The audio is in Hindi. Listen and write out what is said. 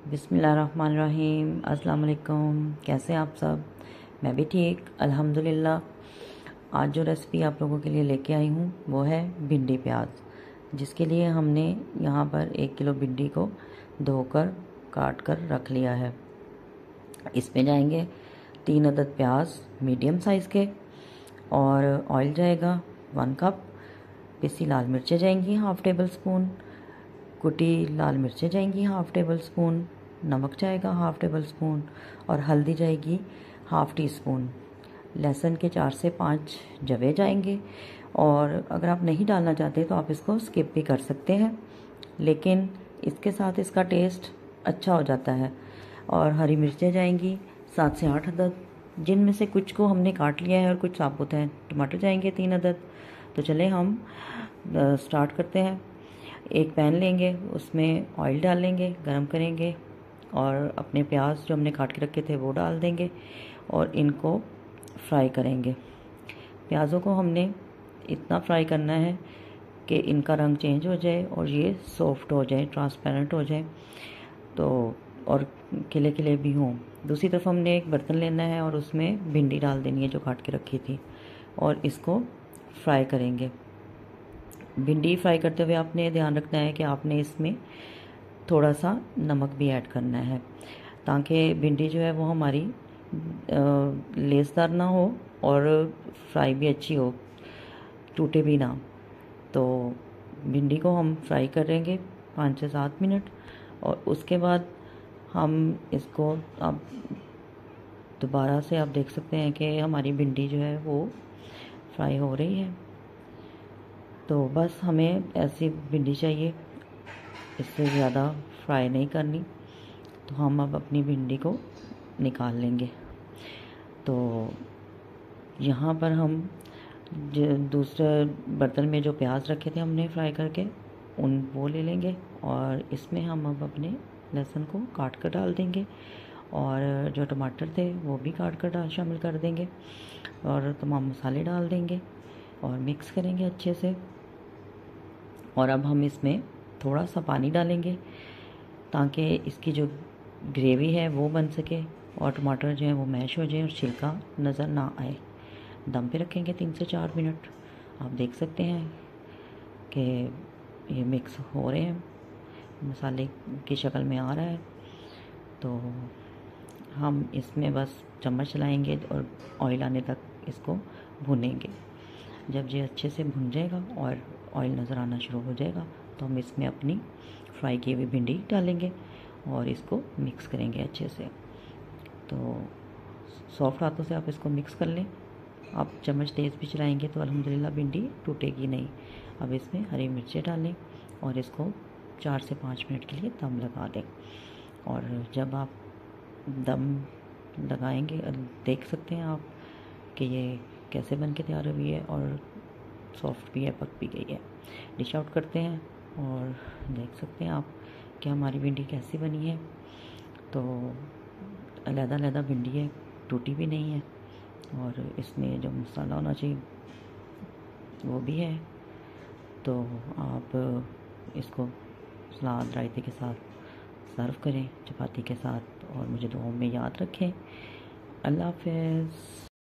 बिस्मिल्लाहिर्रहमानिर्रहीम। अस्सलाम वालेकुम। कैसे हैं आप सब? मैं भी ठीक अल्हम्दुलिल्लाह। आज जो रेसिपी आप लोगों के लिए लेके आई हूँ वो है भिंडी प्याज, जिसके लिए हमने यहाँ पर 1 किलो भिंडी को धोकर काट कर रख लिया है। इसमें जाएंगे 3 अदद प्याज मीडियम साइज़ के, और ऑयल जाएगा 1 कप। पिसी लाल मिर्चें जाएंगी हाफ़ टेबल स्पून, कुटी लाल मिर्चें जाएंगी हाफ़ टेबल स्पून, नमक जाएगा हाफ़ टेबल स्पून, और हल्दी जाएगी हाफ़ टी स्पून। लहसुन के 4 से 5 जवे जाएंगे, और अगर आप नहीं डालना चाहते तो आप इसको स्किप भी कर सकते हैं, लेकिन इसके साथ इसका टेस्ट अच्छा हो जाता है। और हरी मिर्चें जाएंगी 7 से 8 अदद, जिनमें से कुछ को हमने काट लिया है और कुछ साबुत हैं। टमाटर जाएंगे 3 अदद। तो चले हम स्टार्ट करते हैं। एक पैन लेंगे, उसमें ऑयल डालेंगे, गरम करेंगे, और अपने प्याज जो हमने काट के रखे थे वो डाल देंगे और इनको फ्राई करेंगे। प्याज़ों को हमने इतना फ्राई करना है कि इनका रंग चेंज हो जाए और ये सॉफ्ट हो जाए, ट्रांसपेरेंट हो जाए, तो और खिले खिले भी हों। दूसरी तरफ हमने एक बर्तन लेना है और उसमें भिंडी डाल देनी है जो काट के रखी थी, और इसको फ्राई करेंगे। भिंडी फ्राई करते हुए आपने ध्यान रखना है कि आपने इसमें थोड़ा सा नमक भी ऐड करना है, ताकि भिंडी जो है वो हमारी लेसदार ना हो और फ्राई भी अच्छी हो, टूटे भी ना। तो भिंडी को हम फ्राई करेंगे 5 से 7 मिनट, और उसके बाद हम इसको अब दोबारा से आप देख सकते हैं कि हमारी भिंडी जो है वो फ्राई हो रही है। तो बस हमें ऐसी भिंडी चाहिए, इससे ज़्यादा फ्राई नहीं करनी। तो हम अब अपनी भिंडी को निकाल लेंगे। तो यहाँ पर हम जो दूसरे बर्तन में जो प्याज रखे थे हमने फ्राई करके, वो ले लेंगे, और इसमें हम अब अपने लहसुन को काट कर डाल देंगे, और जो टमाटर थे वो भी काट कर शामिल कर देंगे, और तमाम मसाले डाल देंगे और मिक्स करेंगे अच्छे से। और अब हम इसमें थोड़ा सा पानी डालेंगे ताकि इसकी जो ग्रेवी है वो बन सके और टमाटर जो है वो मैश हो जाए और छिलका नज़र ना आए। दम पे रखेंगे 3 से 4 मिनट। आप देख सकते हैं कि ये मिक्स हो रहे हैं, मसाले की शक्ल में आ रहा है। तो हम इसमें बस चम्मच चलाएंगे और ऑयल आने तक इसको भुनेंगे। जब ये अच्छे से भुन जाएगा और ऑयल नज़र आना शुरू हो जाएगा तो हम इसमें अपनी फ्राई की हुई भिंडी डालेंगे और इसको मिक्स करेंगे अच्छे से। तो सॉफ्ट हाथों से आप इसको मिक्स कर लें। आप चम्मच तेज़ भी चलाएंगे तो अल्हम्दुलिल्लाह भिंडी टूटेगी नहीं। अब इसमें हरी मिर्चें डालें और इसको 4 से 5 मिनट के लिए दम लगा दें। और जब आप दम लगाएंगे देख सकते हैं आप कि ये कैसे बन के तैयार हुई है, और सॉफ्ट भी है, पक भी गई है। डिश आउट करते हैं और देख सकते हैं आप कि हमारी भिंडी कैसी बनी है। तो अलग-अलग भिंडी है, टूटी भी नहीं है, और इसमें जो मसाला होना चाहिए वो भी है। तो आप इसको सलाद रायते के साथ सर्व करें, चपाती के साथ, और मुझे दुआओं में याद रखें। अल्लाह हाफ़िज़।